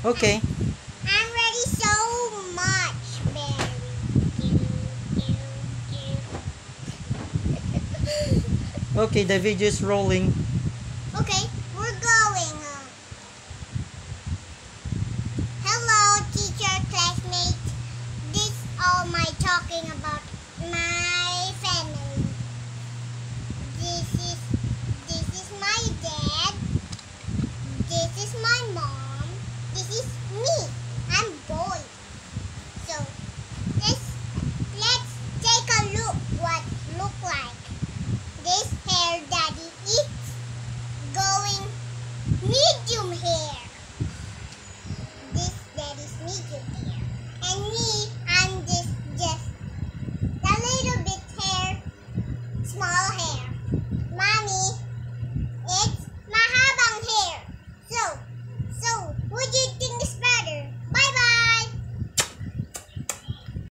Okay. I'm ready so much, Barry. Okay, the video is rolling. Okay, we're going. Hello, teacher, classmates. This all my talking about my family. This is my dad. This is my mom. This is me. I'm boy. So let's take a look what look like. This hair daddy eats going medium hair. This daddy's medium hair. And me, I'm just a little bit hair, small hair. Mommy, it's mahabang hair. So would you